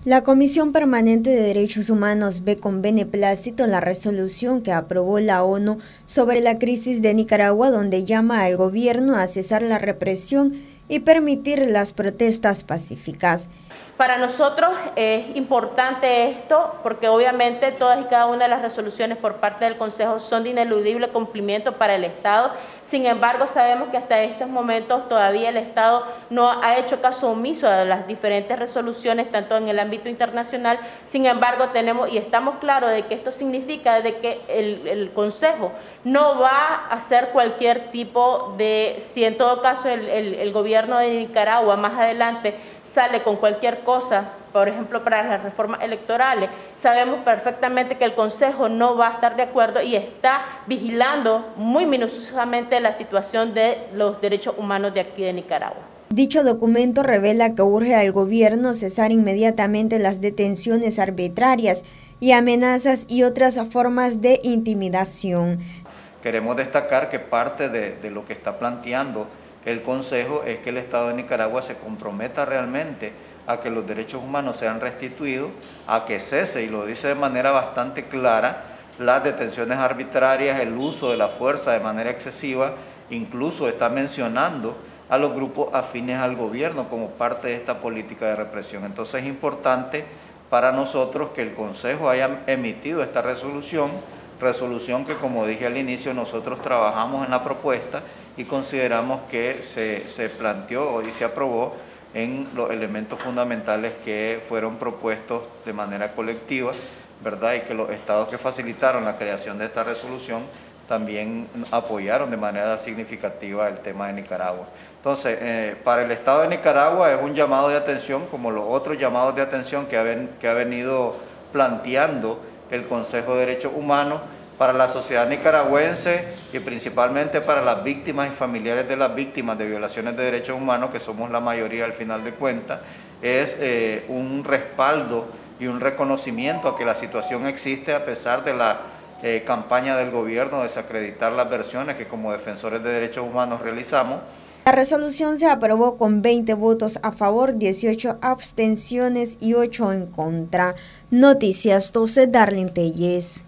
La Comisión Permanente de Derechos Humanos ve con beneplácito la resolución que aprobó la ONU sobre la crisis de Nicaragua, donde llama al gobierno a cesar la represión y permitir las protestas pacíficas. Para nosotros es importante esto porque obviamente todas y cada una de las resoluciones por parte del Consejo son de ineludible cumplimiento para el Estado. Sin embargo, sabemos que hasta estos momentos todavía el Estado no ha hecho caso omiso a las diferentes resoluciones, tanto en el ámbito internacional. Sin embargo, tenemos y estamos claros de que esto significa de que el Consejo no va a hacer cualquier tipo de, si en todo caso el gobierno de Nicaragua más adelante sale con cualquier cosa, por ejemplo para las reformas electorales, sabemos perfectamente que el Consejo no va a estar de acuerdo y está vigilando muy minuciosamente la situación de los derechos humanos de aquí de Nicaragua. Dicho documento revela que urge al gobierno cesar inmediatamente las detenciones arbitrarias y amenazas y otras formas de intimidación. Queremos destacar que parte de lo que está planteando el Consejo es que el Estado de Nicaragua se comprometa realmente a que los derechos humanos sean restituidos, a que cese, y lo dice de manera bastante clara, las detenciones arbitrarias, el uso de la fuerza de manera excesiva, incluso está mencionando a los grupos afines al gobierno como parte de esta política de represión. Entonces es importante para nosotros que el Consejo haya emitido esta resolución que, como dije al inicio, nosotros trabajamos en la propuesta y consideramos que se planteó y se aprobó en los elementos fundamentales que fueron propuestos de manera colectiva, ¿verdad? Y que los estados que facilitaron la creación de esta resolución también apoyaron de manera significativa el tema de Nicaragua. Entonces, para el Estado de Nicaragua es un llamado de atención, como los otros llamados de atención que ha venido planteando el Consejo de Derechos Humanos, para la sociedad nicaragüense y principalmente para las víctimas y familiares de las víctimas de violaciones de derechos humanos, que somos la mayoría al final de cuentas, es un respaldo y un reconocimiento a que la situación existe a pesar de la campaña del gobierno de desacreditar las versiones que como defensores de derechos humanos realizamos. La resolución se aprobó con 20 votos a favor, 18 abstenciones y 8 en contra. Noticias 12, Darlene Telles.